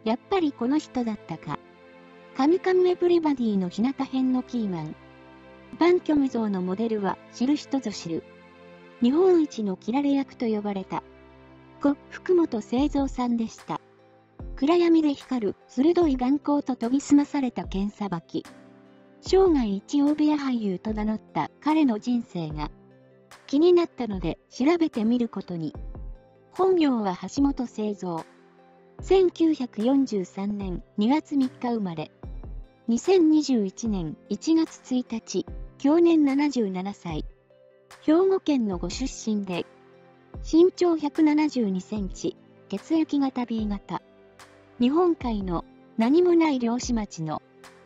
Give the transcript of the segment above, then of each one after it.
やっぱりこの人だったか。カムカムエヴリバディの日向編のキーマン。バンキョム像のモデルは知る人ぞ知る。日本一の切られ役と呼ばれた。福本清三さんでした。暗闇で光る鋭い眼光と研ぎ澄まされた剣さばき。生涯一大部屋俳優と名乗った彼の人生が気になったので調べてみることに。本名は橋本清三。1943年2月3日生まれ。2021年1月1日、享年77歳。兵庫県のご出身で、身長172センチ、血液型 B 型。日本海の何もない漁師町の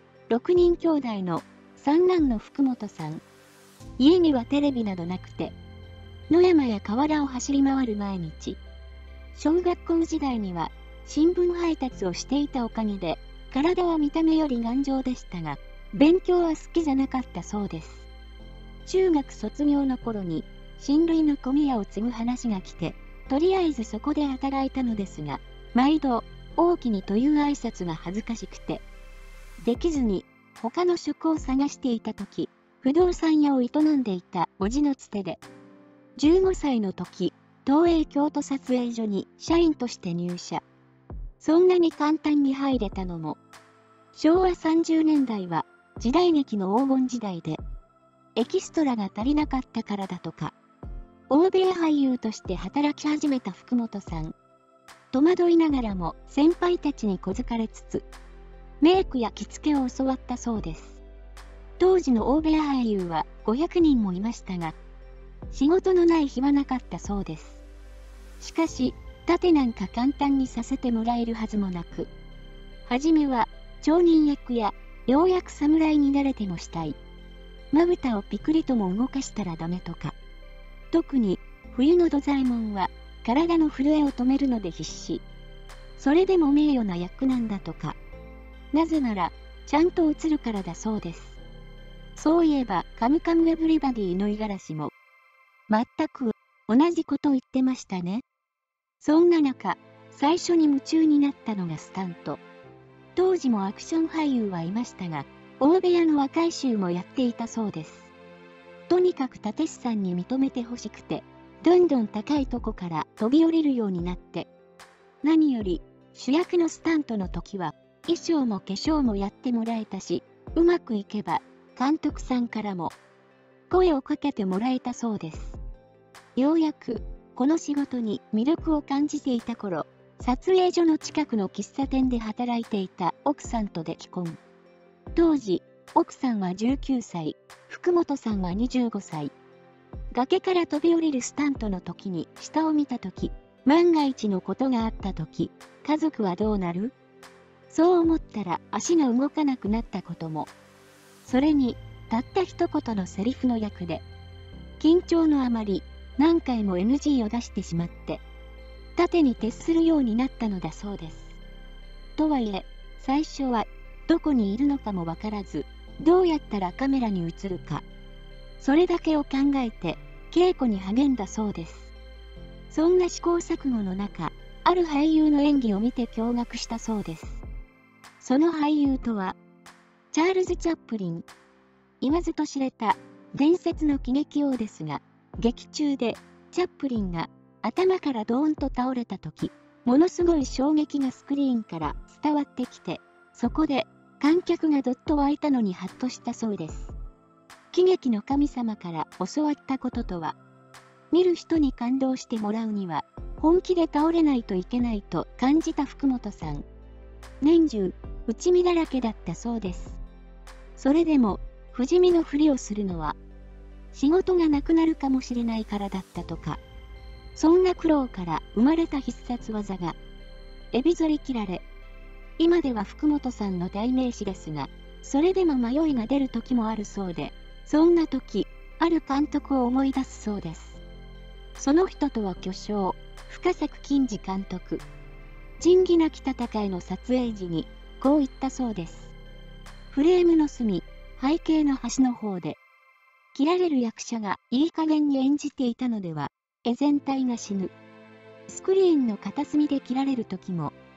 6人兄弟の三男の福本さん。家にはテレビなどなくて、野山や河原を走り回る毎日。小学校時代には新聞配達をしていたおかげで、体は見た目より頑丈でしたが、勉強は好きじゃなかったそうです。中学卒業の頃に、親類の米屋を継ぐ話が来て、とりあえずそこで働いたのですが、毎度、大きにという挨拶が恥ずかしくて、できずに、他の職を探していた時、不動産屋を営んでいた叔父のつてで、15歳の時、東映京都撮影所に社員として入社。そんなに簡単に入れたのも、昭和30年代は時代劇の黄金時代で、エキストラが足りなかったからだとか、大部屋俳優として働き始めた福本さん。戸惑いながらも先輩たちに小づかれつつ、メイクや着付けを教わったそうです。当時の大部屋俳優は500人もいましたが、仕事のない日はなかったそうです。しかし、盾なんか簡単にさせてもらえるはずもなく、はじめは町人役やようやく侍になれてもしたい。まぶたをピクリとも動かしたらダメとか。特に冬の土左衛門は体の震えを止めるので必死。それでも名誉な役なんだとか。なぜならちゃんと映るからだそうです。そういえばカムカムエヴリバディの五十嵐も全く同じこと言ってましたね。そんな中、最初に夢中になったのがスタント。当時もアクション俳優はいましたが、大部屋の若い衆もやっていたそうです。とにかく立石さんに認めてほしくて、どんどん高いとこから飛び降りるようになって、何より主役のスタントの時は、衣装も化粧もやってもらえたし、うまくいけば、監督さんからも声をかけてもらえたそうです。ようやく、この仕事に魅力を感じていた頃、撮影所の近くの喫茶店で働いていた奥さんとで既婚。当時、奥さんは19歳、福本さんは25歳。崖から飛び降りるスタントの時に下を見た時、万が一のことがあった時、家族はどうなる？そう思ったら足が動かなくなったことも。それに、たった一言のセリフの役で、緊張のあまり、何回も NG を出してしまって、盾に徹するようになったのだそうです。とはいえ、最初は、どこにいるのかもわからず、どうやったらカメラに映るか。それだけを考えて、稽古に励んだそうです。そんな試行錯誤の中、ある俳優の演技を見て驚愕したそうです。その俳優とは、チャールズ・チャップリン。言わずと知れた、伝説の喜劇王ですが、劇中で、チャップリンが頭からドーンと倒れた時、ものすごい衝撃がスクリーンから伝わってきて、そこで観客がどっと湧いたのにハッとしたそうです。喜劇の神様から教わったこととは、見る人に感動してもらうには、本気で倒れないといけないと感じた福本さん。年中、打身だらけだったそうです。それでも、不死身のふりをするのは、仕事がなくなるかもしれないからだったとか。そんな苦労から生まれた必殺技が、エビ反り切られ。今では福本さんの代名詞ですが、それでも迷いが出る時もあるそうで、そんな時、ある監督を思い出すそうです。その人とは巨匠、深作欣二監督。仁義なき戦いの撮影時に、こう言ったそうです。フレームの隅、背景の端の方で、切られる役者がいい加減に演じていたのでは、絵全体が死ぬ。スクリーンの片隅で切られる時も、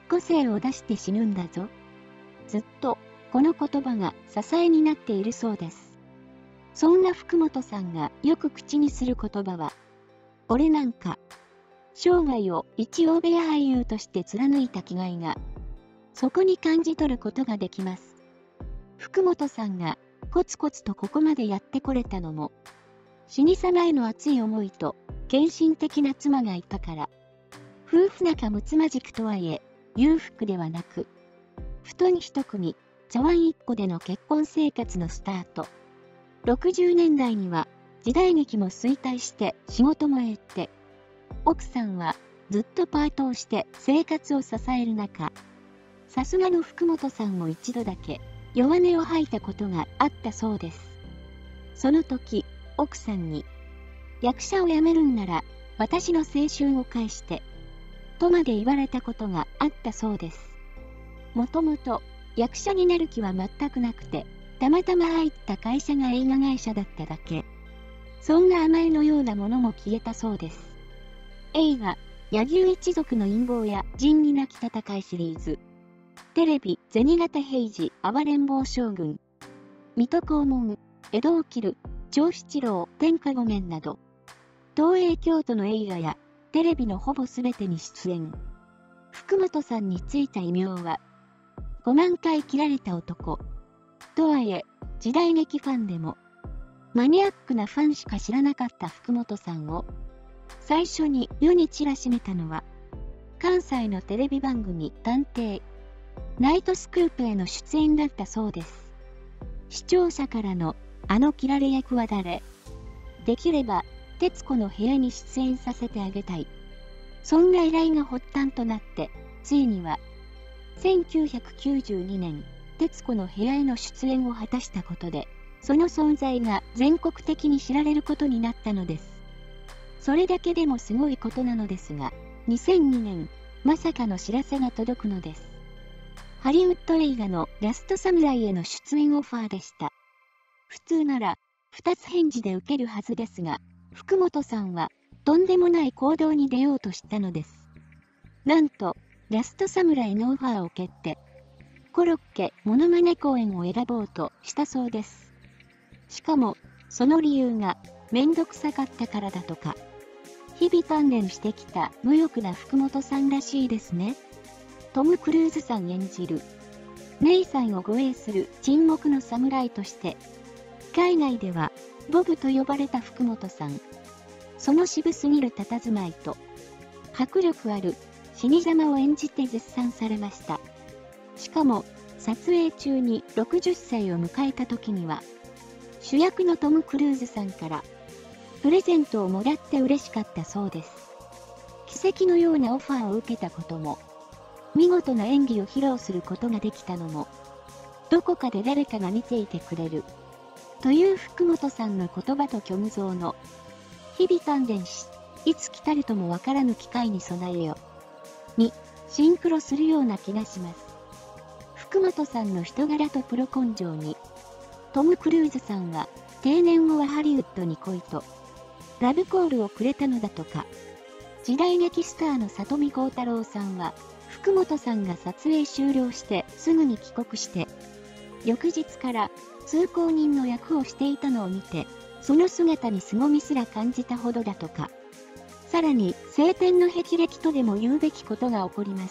個性を出して死ぬんだぞ。ずっと、この言葉が支えになっているそうです。そんな福本さんがよく口にする言葉は、俺なんか、生涯を一欧米俳優として貫いた気概が、そこに感じ取ることができます。福本さんがコツコツとここまでやってこれたのも、死に様への熱い思いと献身的な妻がいたから。夫婦仲睦まじくとはいえ、裕福ではなく、布団一組、茶碗一個での結婚生活のスタート。60年代には時代劇も衰退して仕事も減って、奥さんはずっとパートをして生活を支える中、さすがの福本さんも一度だけ弱音を吐いたことがあったそうです。その時、奥さんに、役者を辞めるんなら私の青春を返して、とまで言われたことがあったそうです。もともと役者になる気は全くなくて、たまたま入った会社が映画会社だっただけ。そんな甘えのようなものも消えたそうです。映画、柳生一族の陰謀や仁義なき戦いシリーズ、テレビ、銭形平次、暴れん坊将軍、水戸黄門、江戸を切る、長七郎、天下御免など、東映京都の映画やテレビのほぼすべてに出演。福本さんについた異名は、5万回切られた男。とはいえ、時代劇ファンでも、マニアックなファンしか知らなかった福本さんを、最初に世に知らしめたのは、関西のテレビ番組探偵、ナイトスクープへの出演だったそうです。視聴者からの、あの切られ役は誰？できれば、徹子の部屋に出演させてあげたい。そんな依頼が発端となって、ついには、1992年、徹子の部屋への出演を果たしたことで、その存在が全国的に知られることになったのです。それだけでもすごいことなのですが、2002年、まさかの知らせが届くのです。ハリウッド映画のラストサムライへの出演オファーでした。普通なら、2つ返事で受けるはずですが、福本さんは、とんでもない行動に出ようとしたのです。なんと、ラストサムライのオファーを蹴って、コロッケモノマネ公演を選ぼうとしたそうです。しかも、その理由が、めんどくさかったからだとか。日々鍛錬してきた無欲な福本さんらしいですね。トム・クルーズさん演じる、ネイさんを護衛する沈黙の侍として、海外では、ボブと呼ばれた福本さん。その渋すぎる佇まいと、迫力ある死に様を演じて絶賛されました。しかも、撮影中に60歳を迎えた時には、主役のトム・クルーズさんから、プレゼントをもらって嬉しかったそうです。奇跡のようなオファーを受けたことも、見事な演技を披露することができたのも、どこかで誰かが見ていてくれる。という福本さんの言葉と虚無像の、日々鍛錬し、いつ来たるともわからぬ機会に備えよ。に、シンクロするような気がします。福本さんの人柄とプロ根性に、トム・クルーズさんは、定年後はハリウッドに来いと、ラブコールをくれたのだとか。時代劇スターの里見浩太郎さんは、福本さんが撮影終了してすぐに帰国して、翌日から通行人の役をしていたのを見て、その姿に凄みすら感じたほどだとか。さらに、青天の霹靂とでも言うべきことが起こります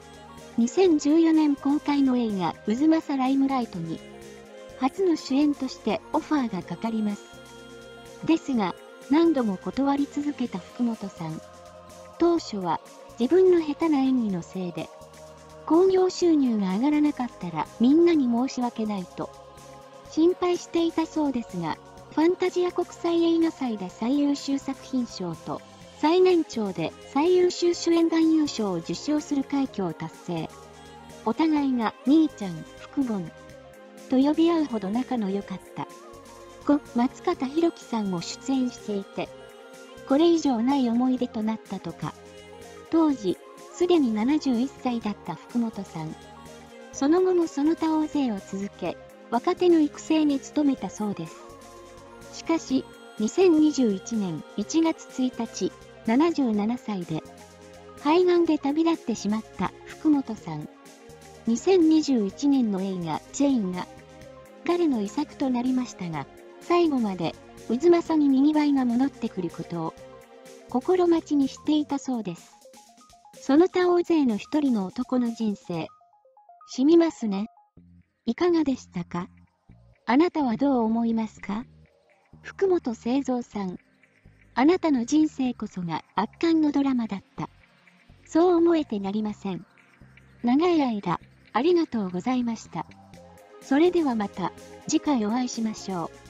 。2014年公開の映画、渦政ライムライトに、初の主演としてオファーがかかります。ですが、何度も断り続けた福本さん。当初は、自分の下手な演技のせいで、興行収入が上がらなかったらみんなに申し訳ないと、心配していたそうですが、ファンタジア国際映画祭で最優秀作品賞と、最年長で最優秀主演男優賞を受賞する快挙を達成。お互いが兄ちゃん、福本と呼び合うほど仲の良かった。松方弘樹さんも出演していて、これ以上ない思い出となったとか。当時、すでに71歳だった福本さん。その後もその他大勢を続け、若手の育成に努めたそうです。しかし、2021年1月1日、77歳で、肺がんで旅立ってしまった福福本さん。2021年の映画チェインが彼の遺作となりましたが、最後まで渦政に賑わいが戻ってくることを心待ちにしていたそうです。その他大勢の一人の男の人生、染みますね。いかがでしたか？あなたはどう思いますか？福本清三さん。あなたの人生こそが圧巻のドラマだった。そう思えてなりません。長い間、ありがとうございました。それではまた次回お会いしましょう。